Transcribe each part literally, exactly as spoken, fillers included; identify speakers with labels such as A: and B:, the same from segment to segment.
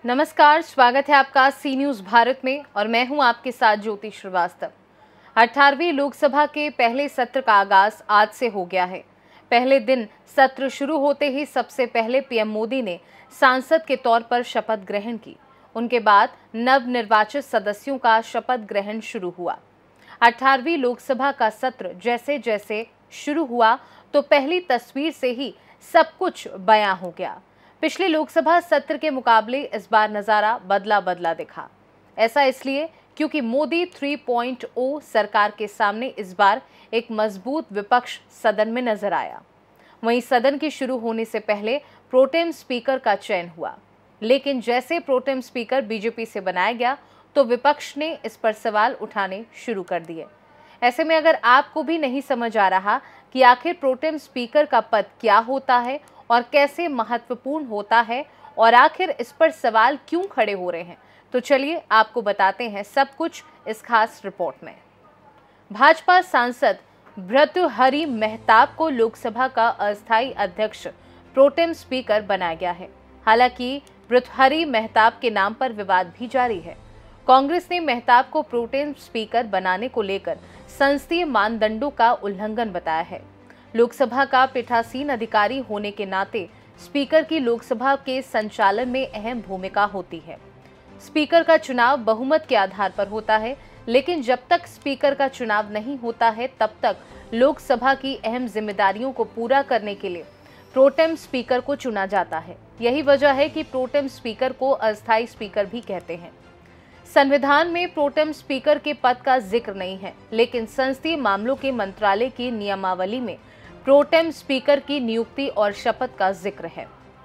A: नमस्कार, स्वागत है आपका सी न्यूज भारत में और मैं हूं आपके साथ ज्योति श्रीवास्तव। अठारहवीं लोकसभा के पहले सत्र का आगाज आज से हो गया है। पहले दिन सत्र शुरू होते ही सबसे पहले पीएम मोदी ने सांसद के तौर पर शपथ ग्रहण की। उनके बाद नवनिर्वाचित सदस्यों का शपथ ग्रहण शुरू हुआ। अठारहवीं लोकसभा का सत्र जैसे जैसे शुरू हुआ तो पहली तस्वीर से ही सब कुछ बयां हो गया। पिछले लोकसभा सत्र के मुकाबले इस बार नजारा बदला बदला दिखा। ऐसा इसलिए क्योंकि मोदी थ्री पॉइंट ओ सरकार के सामने इस बार एक मजबूत विपक्ष सदन में नजर आया। वहीं सदन के शुरू होने से पहले प्रोटेम स्पीकर का चयन हुआ, लेकिन जैसे प्रोटेम स्पीकर बीजेपी से बनाया गया तो विपक्ष ने इस पर सवाल उठाने शुरू कर दिए। ऐसे में अगर आपको भी नहीं समझ आ रहा कि आखिर प्रोटेम स्पीकर का पद क्या होता है और कैसे महत्वपूर्ण होता है और आखिर इस पर सवाल क्यों खड़े हो रहे हैं, तो चलिए आपको बताते हैं सब कुछ इस खास रिपोर्ट में। भाजपा सांसद भर्तृहरि मेहताब को लोकसभा का अस्थायी अध्यक्ष प्रोटेम स्पीकर बनाया गया है। हालांकि भर्तृहरि मेहताब के नाम पर विवाद भी जारी है। कांग्रेस ने मेहताब को प्रोटेम स्पीकर बनाने को लेकर संसदीय मानदंडों का उल्लंघन बताया है। लोकसभा का पीठासीन अधिकारी होने के नाते स्पीकर की लोकसभा के संचालन में अहम भूमिका होती है। स्पीकर का चुनाव बहुमत के आधार पर होता है, लेकिन जब तक स्पीकर का चुनाव नहीं होता है तब तक लोकसभा की अहम जिम्मेदारियों को पूरा करने के लिए प्रोटेम स्पीकर को चुना जाता है। यही वजह है कि प्रोटेम स्पीकर को अस्थायी स्पीकर भी कहते हैं। संविधान में प्रोटेम स्पीकर के पद का जिक्र नहीं है, लेकिन संसदीय मामलों के मंत्रालय की नियमावली में प्रोटेम स्पीकर की नियुक्ति और शपथ का जिक्र है।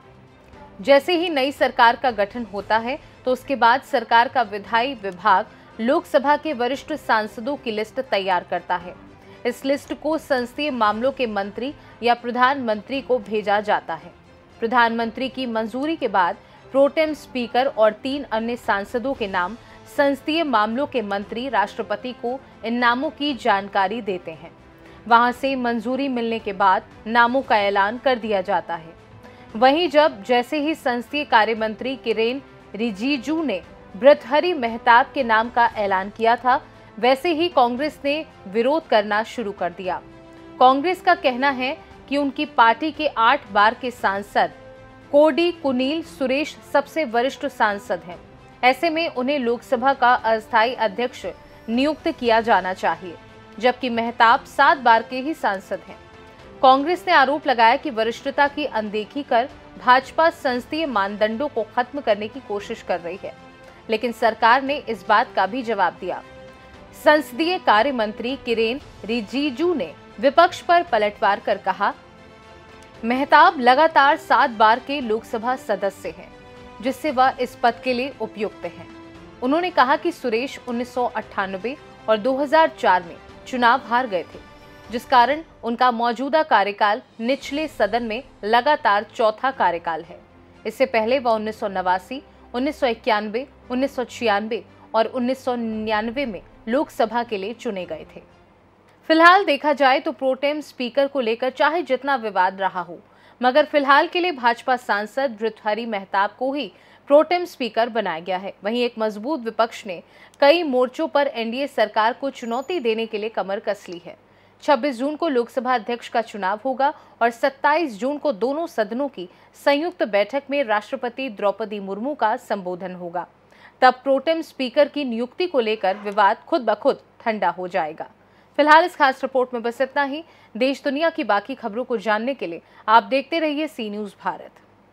A: जैसे ही नई सरकार का गठन होता है तो उसके बाद सरकार का विधायी विभाग लोकसभा के वरिष्ठ सांसदों की लिस्ट तैयार करता है। इस लिस्ट को संसदीय मामलों के मंत्री या प्रधानमंत्री को भेजा जाता है। प्रधानमंत्री की मंजूरी के बाद प्रोटेम स्पीकर और तीन अन्य सांसदों के नाम संसदीय मामलों के मंत्री राष्ट्रपति को इन नामों की जानकारी देते हैं। वहां से मंजूरी मिलने के बाद नामों का ऐलान कर दिया जाता है। वहीं जब जैसे ही संसदीय कार्य मंत्री किरेन रिजिजू ने भर्तृहरि मेहताब के नाम का ऐलान किया था, वैसे ही कांग्रेस ने विरोध करना शुरू कर दिया। कांग्रेस का कहना है कि उनकी पार्टी के आठ बार के सांसद कोडिकुनिल सुरेश सबसे वरिष्ठ सांसद हैं। ऐसे में उन्हें लोकसभा का अस्थायी अध्यक्ष नियुक्त किया जाना चाहिए, जबकि मेहताब सात बार के ही सांसद हैं। कांग्रेस ने आरोप लगाया कि वरिष्ठता की अनदेखी कर भाजपा संसदीय मानदंडों को खत्म करने की कोशिश कर रही है, लेकिन सरकार ने इस बात का भी जवाब दिया। संसदीय कार्य मंत्री किरेन रिजिजू ने विपक्ष पर पलटवार कर कहा, मेहताब लगातार सात बार के लोकसभा सदस्य हैं, जिससे वह इस पद के लिए उपयुक्त हैं। उन्होंने कहा कि सुरेश उन्नीस सौ अट्ठानबे और दो हज़ार चार में चुनाव हार गए थे, जिस कारण उनका मौजूदा कार्यकाल निचले सदन में लगातार चौथा कार्यकाल है। इससे पहले वह उन्नीस सौ नवासी, उन्नीस सौ इक्यानवे, उन्नीस सौ छियानवे और उन्नीस सौ निन्यानवे में लोकसभा के लिए चुने गए थे। फिलहाल देखा जाए तो प्रोटेम स्पीकर को लेकर चाहे जितना विवाद रहा हो, मगर फिलहाल के लिए भाजपा सांसद भर्तृहरि मेहताब को ही प्रोटेम स्पीकर बनाया गया है। वहीं एक मजबूत विपक्ष ने कई मोर्चों पर एनडीए सरकार को चुनौती देने के लिए कमर कस ली है। छब्बीस जून को लोकसभा अध्यक्ष का चुनाव होगा और सत्ताईस जून को दोनों सदनों की संयुक्त बैठक में राष्ट्रपति द्रौपदी मुर्मू का संबोधन होगा। तब प्रोटेम स्पीकर की नियुक्ति को लेकर विवाद खुद ब खुद ठंडा हो जाएगा। फिलहाल इस खास रिपोर्ट में बस इतना ही। देश दुनिया की बाकी खबरों को जानने के लिए आप देखते रहिए सी न्यूज भारत।